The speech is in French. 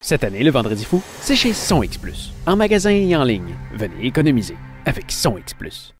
Cette année, le Vendredi fou, c'est chez SonX Plus. En magasin et en ligne, venez économiser avec SonX Plus.